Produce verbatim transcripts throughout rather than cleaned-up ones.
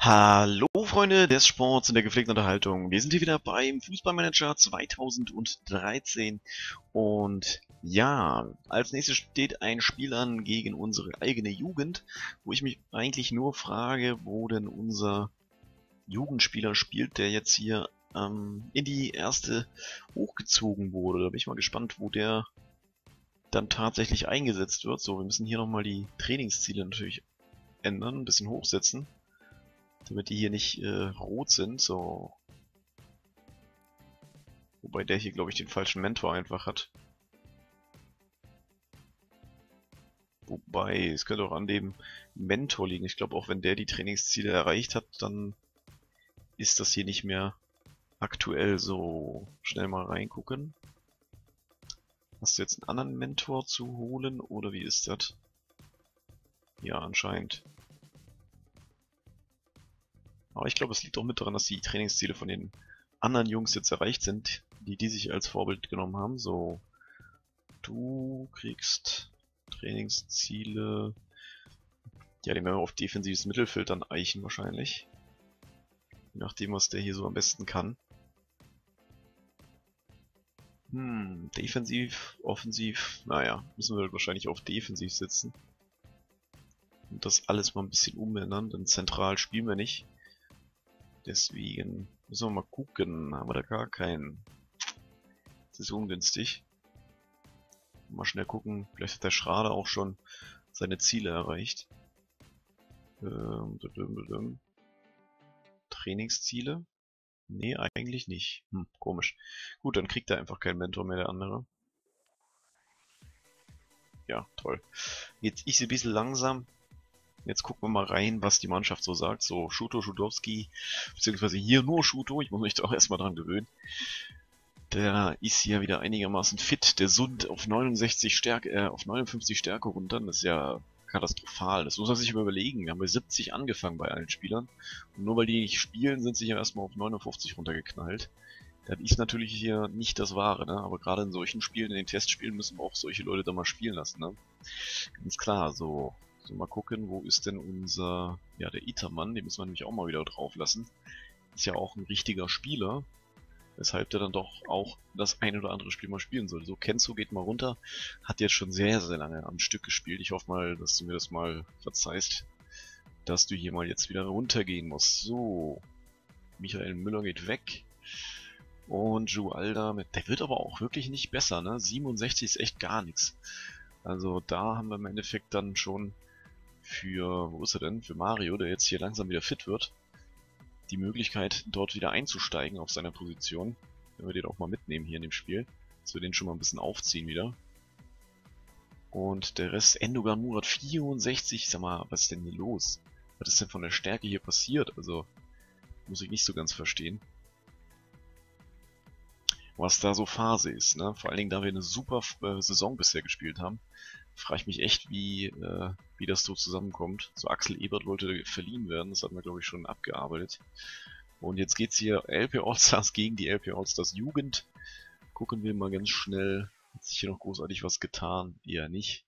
Hallo Freunde des Sports und der gepflegten Unterhaltung. Wir sind hier wieder beim Fußballmanager zweitausenddreizehn und ja, als nächstes steht ein Spiel an gegen unsere eigene Jugend, wo ich mich eigentlich nur frage, wo denn unser Jugendspieler spielt, der jetzt hier ähm, in die erste hochgezogen wurde. Da bin ich mal gespannt, wo der dann tatsächlich eingesetzt wird. So, wir müssen hier nochmal die Trainingsziele natürlich ändern, ein bisschen hochsetzen, damit die hier nicht äh, rot sind, so. Wobei der hier, glaube ich, den falschen Mentor einfach hat. Wobei, es könnte auch an dem Mentor liegen. Ich glaube, auch wenn der die Trainingsziele erreicht hat, dann ist das hier nicht mehr aktuell. So, schnell mal reingucken. Hast du jetzt einen anderen Mentor zu holen, oder wie ist das? Ja, anscheinend. Aber ich glaube, es liegt auch mit daran, dass die Trainingsziele von den anderen Jungs jetzt erreicht sind, die die sich als Vorbild genommen haben. So, du kriegst Trainingsziele. Ja, den werden wir auf defensives Mittelfeld dann eichen wahrscheinlich. Je nachdem, was der hier so am besten kann. Hm, defensiv, offensiv, naja, müssen wir wahrscheinlich auf defensiv setzen. Und das alles mal ein bisschen umändern, denn zentral spielen wir nicht. Deswegen müssen wir mal gucken, haben wir da gar keinen. Das ist ungünstig. Mal schnell gucken, vielleicht hat der Schrader auch schon seine Ziele erreicht. Ähm, Trainingsziele? Nee, eigentlich nicht. Hm, komisch. Gut, dann kriegt er einfach keinen Mentor mehr, der andere. Ja, toll. Jetzt ist sie ein bisschen langsam. Jetzt gucken wir mal rein, was die Mannschaft so sagt. So, Schuto, Schutowski, beziehungsweise hier nur Schuto, ich muss mich da auch erstmal dran gewöhnen. Der ist hier wieder einigermaßen fit. Der Sund auf neunundsechzig Stärke, äh, auf neunundfünfzig Stärke runter. Das ist ja katastrophal. Das muss man sich mal überlegen. Wir haben bei siebzig angefangen bei allen Spielern. Und nur weil die nicht spielen, sind sie ja erstmal auf neunundfünfzig runtergeknallt. Das ist natürlich hier nicht das Wahre, ne? Aber gerade in solchen Spielen, in den Testspielen, müssen wir auch solche Leute da mal spielen lassen, ne? Ganz klar, so. So, mal gucken, wo ist denn unser, ja, der Itermann, den müssen wir nämlich auch mal wieder drauf lassen. Ist ja auch ein richtiger Spieler, weshalb der dann doch auch das ein oder andere Spiel mal spielen soll. So, Kenzo geht mal runter, hat jetzt schon sehr, sehr lange am Stück gespielt. Ich hoffe mal, dass du mir das mal verzeihst, dass du hier mal jetzt wieder runtergehen musst. So, Michael Müller geht weg. Und Jualda, mit, der wird aber auch wirklich nicht besser, ne? siebenundsechzig ist echt gar nichts. Also da haben wir im Endeffekt dann schon für, wo ist er denn? Für Mario, der jetzt hier langsam wieder fit wird, die Möglichkeit, dort wieder einzusteigen auf seiner Position. Wenn wir den auch mal mitnehmen hier in dem Spiel, dass wir den schon mal ein bisschen aufziehen wieder. Und der Rest, Endogan Murat vierundsechzig, sag mal, was ist denn hier los? Was ist denn von der Stärke hier passiert? Also, muss ich nicht so ganz verstehen, was da so Phase ist, ne? Vor allen Dingen, da wir eine super äh, Saison bisher gespielt haben, frage ich mich echt, wie, äh, wie das so zusammenkommt. So, Axel Ebert wollte verliehen werden, das hatten wir, glaube ich, schon abgearbeitet. Und jetzt geht's hier L P Allstars gegen die L P Allstars Jugend. Gucken wir mal ganz schnell. Hat sich hier noch großartig was getan? Eher nicht.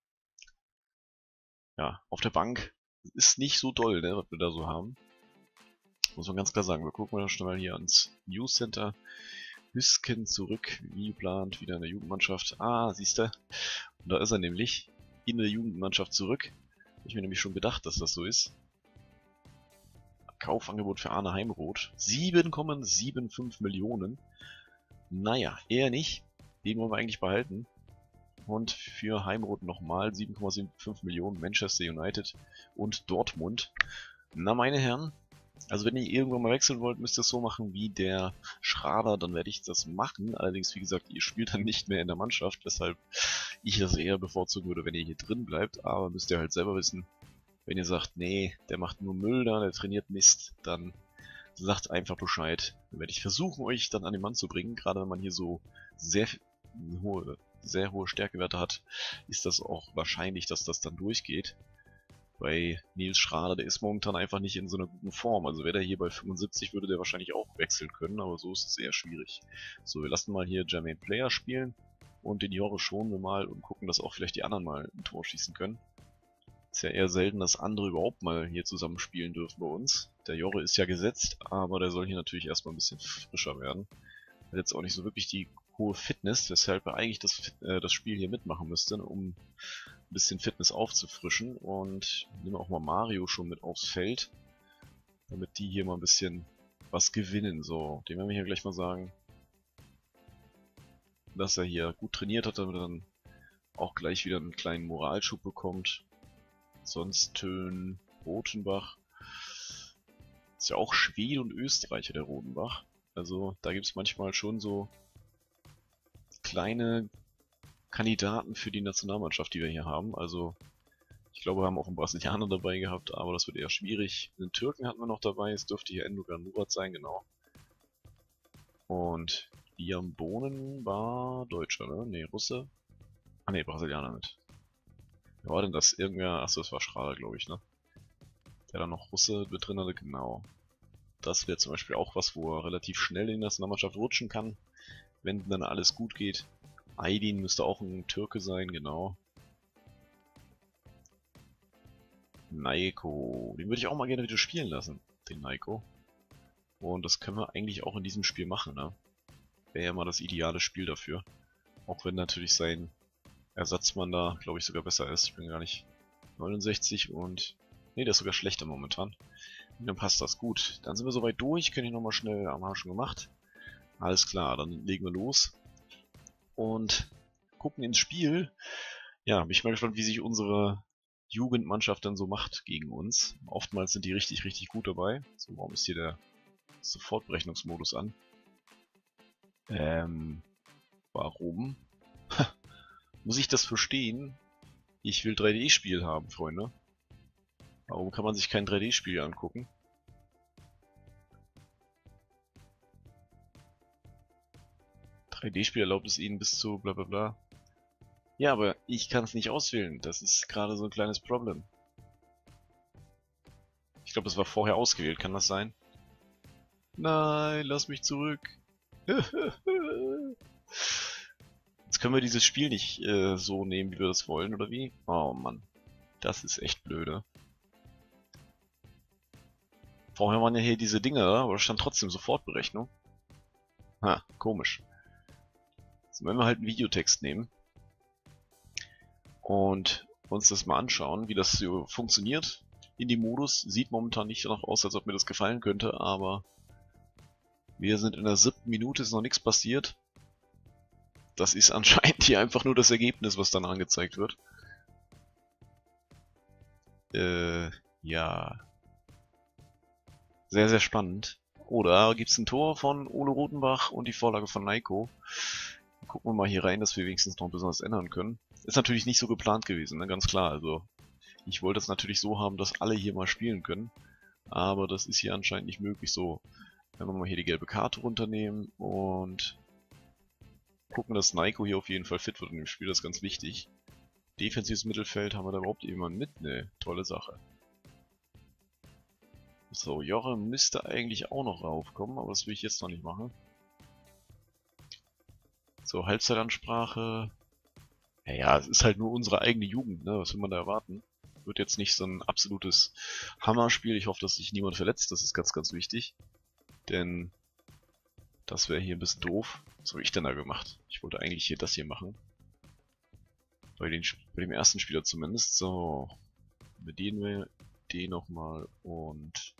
Ja, auf der Bank ist nicht so doll, ne, was wir da so haben. Muss man ganz klar sagen. Wir gucken mal schnell hier ans News Center. Hüsken zurück, wie geplant, wieder in der Jugendmannschaft. Ah, siehst du? Und da ist er nämlich in der Jugendmannschaft zurück. Hab ich mir nämlich schon gedacht, dass das so ist. Kaufangebot für Arne Heimroth. sieben Komma fünfundsiebzig Millionen. Naja, eher nicht. Den wollen wir eigentlich behalten. Und für Heimroth nochmal sieben Komma fünfundsiebzig Millionen Manchester United und Dortmund. Na, meine Herren. Also wenn ihr irgendwann mal wechseln wollt, müsst ihr es so machen wie der Schrader, dann werde ich das machen. Allerdings, wie gesagt, ihr spielt dann nicht mehr in der Mannschaft, weshalb ich das eher bevorzugen würde, wenn ihr hier drin bleibt. Aber müsst ihr halt selber wissen, wenn ihr sagt, nee, der macht nur Müll da, der trainiert Mist, dann sagt einfach Bescheid. Dann werde ich versuchen, euch dann an den Mann zu bringen. Gerade wenn man hier so sehr hohe, sehr hohe Stärkewerte hat, ist das auch wahrscheinlich, dass das dann durchgeht. Bei Nils Schrader, der ist momentan einfach nicht in so einer guten Form. Also wäre der hier bei fünfundsiebzig, würde der wahrscheinlich auch wechseln können, aber so ist es eher schwierig. So, wir lassen mal hier Jermaine Player spielen und den Jore schonen wir mal und gucken, dass auch vielleicht die anderen mal ein Tor schießen können. Ist ja eher selten, dass andere überhaupt mal hier zusammen spielen dürfen bei uns. Der Jorre ist ja gesetzt, aber der soll hier natürlich erstmal ein bisschen frischer werden. Hat jetzt auch nicht so wirklich die hohe Fitness, weshalb er eigentlich das, äh, das Spiel hier mitmachen müsste, um ein bisschen Fitness aufzufrischen. Und nehmen wir auch mal Mario schon mit aufs Feld, damit die hier mal ein bisschen was gewinnen. So, dem werden wir hier gleich mal sagen, dass er hier gut trainiert hat, damit er dann auch gleich wieder einen kleinen Moralschub bekommt. Sonst Tön, Rotenbach. Ist ja auch Schwede und Österreicher, der Rotenbach. Also da gibt es manchmal schon so kleine Kandidaten für die Nationalmannschaft, die wir hier haben. Also ich glaube, wir haben auch einen Brasilianer dabei gehabt, aber das wird eher schwierig. Den Türken hatten wir noch dabei, es dürfte hier Endogan Murat sein, genau. Und Liam Bohnen war Deutscher, ne? Ne, Russe. Ah ne, Brasilianer mit. Wer war denn das? Irgendwer, achso, das war Schrader, glaube ich, ne? Der da noch Russe mit drin hatte, genau. Das wäre zum Beispiel auch was, wo er relativ schnell in die Nationalmannschaft rutschen kann, wenn dann alles gut geht. Aydin müsste auch ein Türke sein, genau. Naiko, den würde ich auch mal gerne wieder spielen lassen, den Naiko. Und das können wir eigentlich auch in diesem Spiel machen, ne? Wäre ja mal das ideale Spiel dafür. Auch wenn natürlich sein Ersatzmann da, glaube ich, sogar besser ist. Ich bin gar nicht neunundsechzig und... Ne, der ist sogar schlechter momentan. Und dann passt das gut. Dann sind wir soweit durch. Können ich nochmal schnell, haben wir schon gemacht. Alles klar, dann legen wir los. Und gucken ins Spiel. Ja, bin ich mal gespannt, wie sich unsere Jugendmannschaft dann so macht gegen uns. Oftmals sind die richtig, richtig gut dabei. So, warum ist hier der Sofortberechnungsmodus an? Ähm, warum? Muss ich das verstehen? Ich will drei D-Spiel haben, Freunde. Warum kann man sich kein drei D-Spiel angucken? drei D-Spiel erlaubt es ihnen bis zu bla bla bla. Ja, aber ich kann es nicht auswählen. Das ist gerade so ein kleines Problem. Ich glaube, das war vorher ausgewählt. Kann das sein? Nein, lass mich zurück. Jetzt können wir dieses Spiel nicht äh, so nehmen, wie wir das wollen, oder wie? Oh Mann. Das ist echt blöde. Vorher waren ja hier diese Dinger, aber da stand trotzdem Sofortberechnung. Ha, komisch. Jetzt wollen wir halt einen Videotext nehmen. Und uns das mal anschauen, wie das so funktioniert. In dem Modus sieht momentan nicht danach aus, als ob mir das gefallen könnte, aber wir sind in der siebten Minute, ist noch nichts passiert. Das ist anscheinend hier einfach nur das Ergebnis, was dann angezeigt wird. Äh, ja. Sehr, sehr spannend. Oder gibt es ein Tor von Ole Rotenbach und die Vorlage von Naiko. Gucken wir mal hier rein, dass wir wenigstens noch ein bisschen was ändern können. Ist natürlich nicht so geplant gewesen, ne? Ganz klar. Also ich wollte es natürlich so haben, dass alle hier mal spielen können. Aber das ist hier anscheinend nicht möglich. So, wenn wir mal hier die gelbe Karte runternehmen und gucken, dass Naiko hier auf jeden Fall fit wird in dem Spiel. Das ist ganz wichtig. Defensives Mittelfeld, haben wir da überhaupt jemanden mit? Ne, tolle Sache. So, Jorre müsste eigentlich auch noch raufkommen, aber das will ich jetzt noch nicht machen. So, Halbzeitansprache. Ja, ja, es ist halt nur unsere eigene Jugend, ne? Was will man da erwarten? Wird jetzt nicht so ein absolutes Hammerspiel. Ich hoffe, dass sich niemand verletzt. Das ist ganz, ganz wichtig. Denn das wäre hier ein bisschen doof. Was habe ich denn da gemacht? Ich wollte eigentlich hier das hier machen. Bei, den, bei dem ersten Spieler zumindest. So, bedienen wir den nochmal und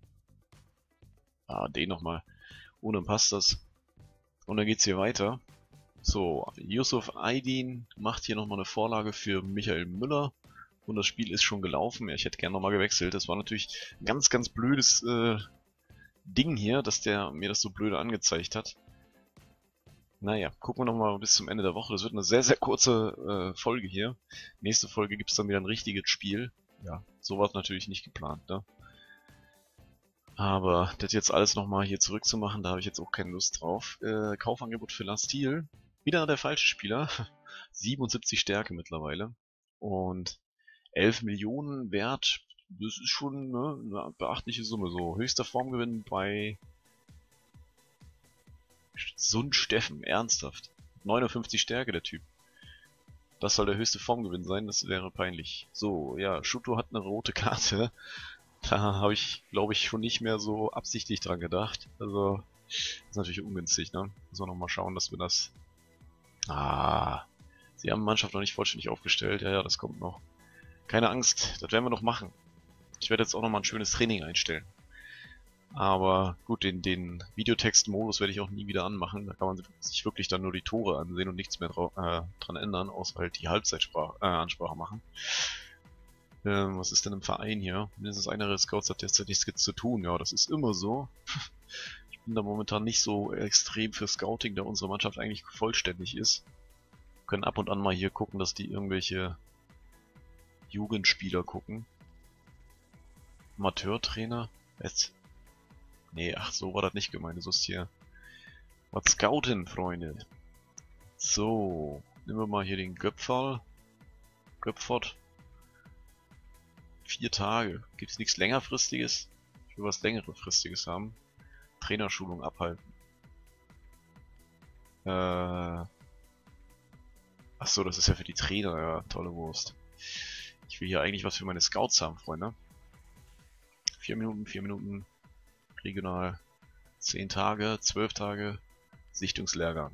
ah, den nochmal. Und dann passt das. Und dann geht's hier weiter. So, Yusuf Aydin macht hier nochmal eine Vorlage für Michael Müller. Und das Spiel ist schon gelaufen. Ja, ich hätte gerne nochmal gewechselt. Das war natürlich ein ganz, ganz blödes äh, Ding hier, dass der mir das so blöde angezeigt hat. Naja, gucken wir nochmal bis zum Ende der Woche. Das wird eine sehr, sehr kurze äh, Folge hier. Nächste Folge gibt es dann wieder ein richtiges Spiel. Ja, so war es natürlich nicht geplant, ne? Aber das jetzt alles nochmal hier zurückzumachen, da habe ich jetzt auch keine Lust drauf. Äh, Kaufangebot für Lastil. Wieder der falsche Spieler. siebenundsiebzig Stärke mittlerweile. Und elf Millionen Wert, das ist schon, ne, eine beachtliche Summe. So, höchster Formgewinn bei Sund Steffen, ernsthaft. neunundfünfzig Stärke der Typ. Das soll der höchste Formgewinn sein, das wäre peinlich. So, ja, Shuto hat eine rote Karte. Da habe ich, glaube ich, schon nicht mehr so absichtlich dran gedacht. Also, das ist natürlich ungünstig, ne? Müssen wir nochmal schauen, dass wir das... Ah, sie haben die Mannschaft noch nicht vollständig aufgestellt. Ja, ja, das kommt noch. Keine Angst, das werden wir noch machen. Ich werde jetzt auch nochmal ein schönes Training einstellen. Aber gut, den, den Videotext-Modus werde ich auch nie wieder anmachen. Da kann man sich wirklich dann nur die Tore ansehen und nichts mehr äh, dran ändern, außer halt die Halbzeitansprache äh, Ansprache machen. Ähm, was ist denn im Verein hier? Mindestens einer der Scouts hat derzeit nichts zu tun. Ja, das ist immer so. Ich bin da momentan nicht so extrem für Scouting, da unsere Mannschaft eigentlich vollständig ist. Wir können ab und an mal hier gucken, dass die irgendwelche Jugendspieler gucken. Amateurtrainer? Jetzt. Nee, ach, so war das nicht gemeint. So ist hier. Was scouten, Freunde. So. Nehmen wir mal hier den Göpferl. Göpfert. Vier Tage. Gibt es nichts längerfristiges? Ich will was längerfristiges haben. Trainerschulung abhalten. Äh. Achso, das ist ja für die Trainer, ja, tolle Wurst. Ich will hier eigentlich was für meine Scouts haben, Freunde. Vier Minuten, vier Minuten. Regional. Zehn Tage, zwölf Tage. Sichtungslehrgang.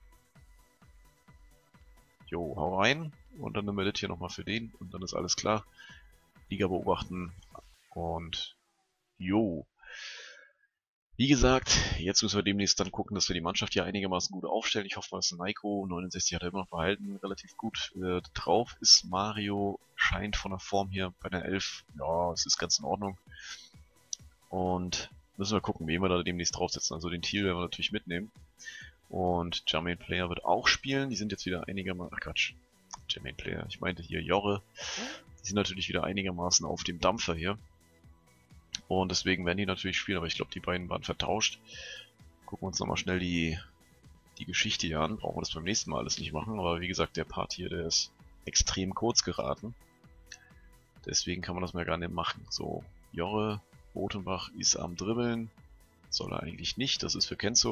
Jo, hau rein. Und dann nehmen wir das hier nochmal für den. Und dann ist alles klar. Liga beobachten. Und jo. Wie gesagt, jetzt müssen wir demnächst dann gucken, dass wir die Mannschaft hier einigermaßen gut aufstellen. Ich hoffe mal, dass Naiko neunundsechzig hat er immer noch behalten, relativ gut äh, drauf ist. Mario scheint von der Form hier bei der elf, ja, es ist ganz in Ordnung. Und müssen wir gucken, wen wir da demnächst draufsetzen. Also den Thiel werden wir natürlich mitnehmen. Und Jermaine Player wird auch spielen. Die sind jetzt wieder einigermaßen, ach Quatsch, Jermaine Player, ich meinte hier Jorre. Die sind natürlich wieder einigermaßen auf dem Dampfer hier. Und deswegen werden die natürlich spielen, aber ich glaube, die beiden waren vertauscht. Gucken wir uns nochmal schnell die, die Geschichte hier an. Brauchen wir das beim nächsten Mal alles nicht machen, aber wie gesagt, der Part hier, der ist extrem kurz geraten. Deswegen kann man das mal gar nicht machen. So, Jorre, Botenbach ist am Dribbeln. Soll er eigentlich nicht, das ist für Kenzo.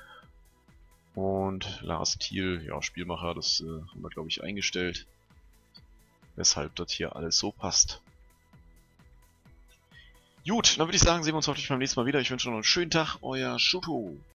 Und Lars Thiel, ja, Spielmacher, das äh, haben wir, glaube ich, eingestellt. Weshalb das hier alles so passt. Gut, dann würde ich sagen, sehen wir uns hoffentlich beim nächsten Mal wieder. Ich wünsche noch einen schönen Tag, euer Shuto.